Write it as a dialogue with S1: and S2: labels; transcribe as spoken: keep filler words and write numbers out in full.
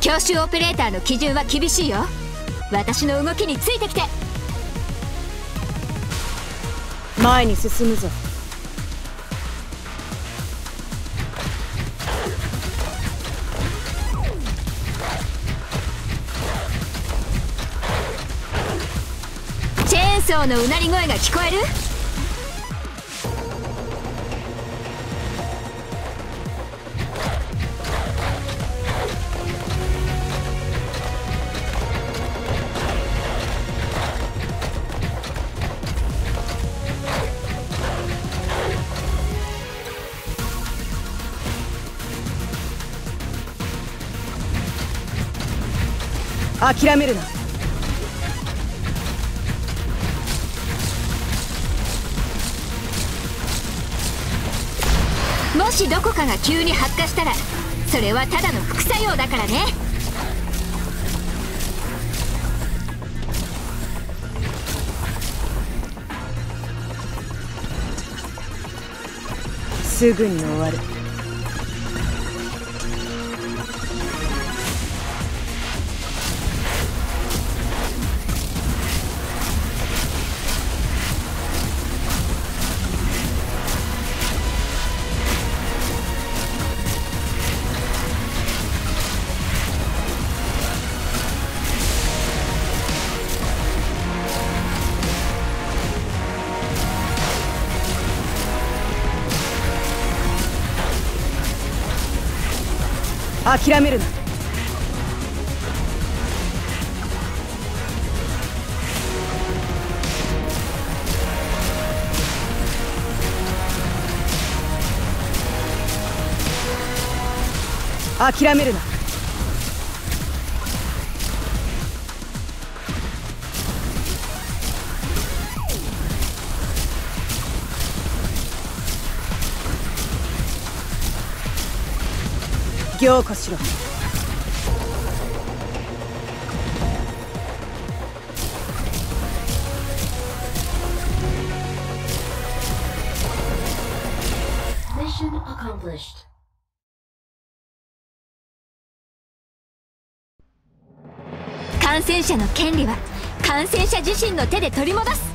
S1: 教習オペレーターの基準は厳しいよ。私の動きについてきて。
S2: 前に進むぞ。
S1: チェーンソーのうなり声が聞こえる？
S2: 諦めるな。
S1: もしどこかが急に発火したら、それはただの副作用だからね。
S2: すぐに終わる。諦めるな。諦めるな。凝固しろ。
S3: Mission accomplished.
S1: 感染者の権利は感染者自身の手で取り戻す。